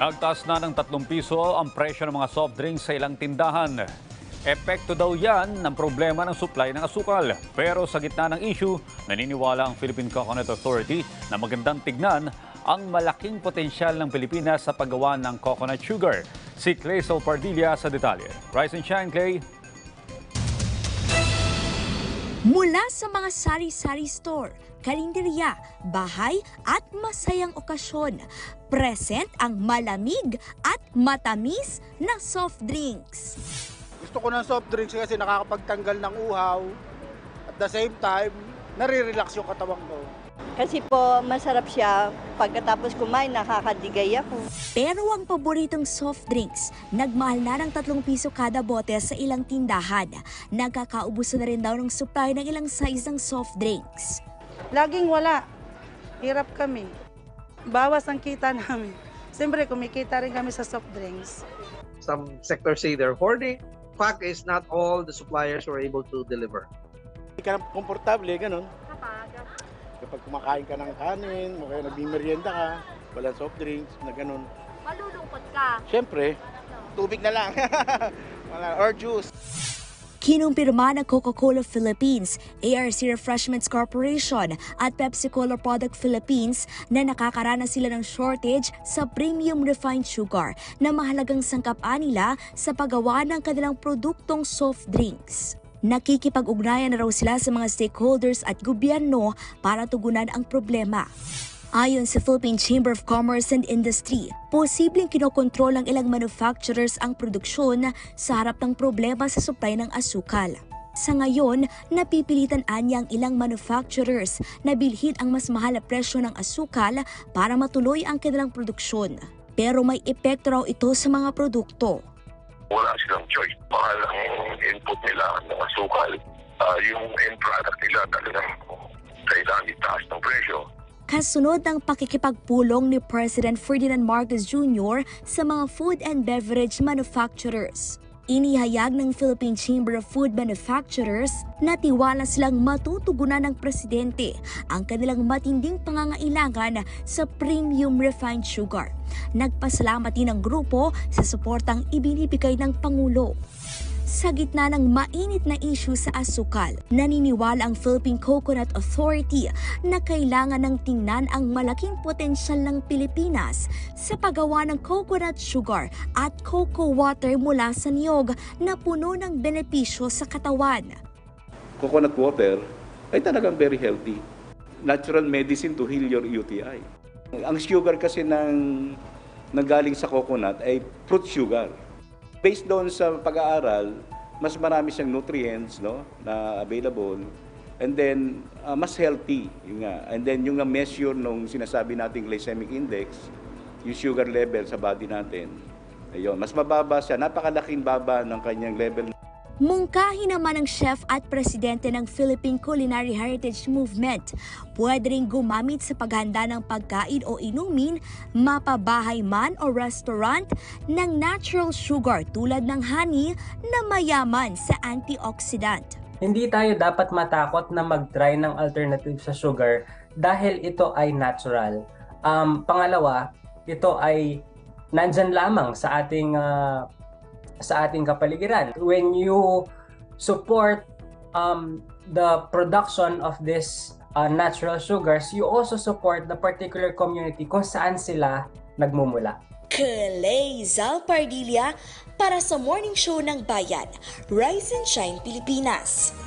Nagtaas na ng 3 piso ang presyo ng mga soft drinks sa ilang tindahan. Epekto daw yan ng problema ng supply ng asukal. Pero sa gitna ng issue, naniniwala ang Philippine Coconut Authority na magandang tignan ang malaking potensyal ng Pilipinas sa paggawa ng coconut sugar. Si Clay Salpardilla sa detalye. Rise and shine, Clay. Mula sa mga sari-sari store, karinderya, bahay at masayang okasyon, present ang malamig at matamis na soft drinks. Gusto ko ng soft drinks kasi nakakapagtanggal ng uhaw at the same time, nare-relax yung katawan ko. Kasi po masarap siya, pagkatapos kumain nakakadigay ako. Pero ang paboritong soft drinks, nagmahal na ng 3 piso kada bote sa ilang tindahan. Nagkakaubusan na rin daw ng supply ng ilang size ng soft drinks. Laging wala. Hirap kami. Bawas ang kita namin. Siyempre, kumikita rin kami sa soft drinks. Some sectors say they're hoarding. Fact is, not all the suppliers were able to deliver. Hindi ka na komportable, ganun. Kapag kumakain ka ng kanin, o kaya nagmimerienda ka, walang soft drinks, na ganun. Malulungkot ka. Siyempre, tubig na lang. Or juice. Kinumpirma ng Coca-Cola Philippines, ARC Refreshments Corporation at Pepsi-Cola Product Philippines na nakakaranas sila ng shortage sa premium refined sugar na mahalagang sangkap nila sa paggawa ng kanilang produktong soft drinks. Nakikipag-ugnayan na raw sila sa mga stakeholders at gobyerno para tugunan ang problema. Ayon sa Philippine Chamber of Commerce and Industry, posibleng kinokontrol ng ilang manufacturers ang produksyon sa harap ng problema sa supply ng asukal. Sa ngayon, napipilitan anya ang ilang manufacturers na bilhin ang mas mahal na presyo ng asukal para matuloy ang kanilang produksyon. Pero may epekto raw ito sa mga produkto. Wala silang choice. Mahal ang input nila ng asukal. Yung end product nila talagang kailangan itaas ng presyo. Kasunod ng pakikipagpulong ni President Ferdinand Marcos Jr. sa mga food and beverage manufacturers. Inihayag ng Philippine Chamber of Food Manufacturers na tiwala silang matutugunan ng presidente ang kanilang matinding pangangailangan sa premium refined sugar. Nagpasalamat din ang grupo sa suportang ibinibigay ng Pangulo. Sa gitna ng mainit na issue sa asukal, naniniwala ang Philippine Coconut Authority na kailangan ng tingnan ang malaking potensyal ng Pilipinas sa paggawa ng coconut sugar at cocoa water mula sa niyog na puno ng benepisyo sa katawan. Coconut water ay talagang very healthy. Natural medicine to heal your UTI. Ang sugar kasi nanggaling sa coconut ay fruit sugar. Based doon sa pag-aaral, mas marami siyang nutrients na available. And then, mas healthy. Yun nga. And then, yung measure nung sinasabi nating glycemic index, yung sugar level sa body natin, ayun, mas mababa siya. Napakalaking baba ng kanyang level. Mungkahi naman ng chef at presidente ng Philippine Culinary Heritage Movement. Pwede rin gumamit sa paghanda ng pagkain o inumin, mapabahay man o restaurant, ng natural sugar tulad ng honey na mayaman sa antioxidant. Hindi tayo dapat matakot na mag-try ng alternative sa sugar dahil ito ay natural. Pangalawa, ito ay nandyan lamang sa ating kapaligiran. When you support the production of this natural sugars, you also support the particular community kung saan sila nagmumula. Clay Salpardilla para sa Morning Show ng Bayan, Rise and Shine Pilipinas.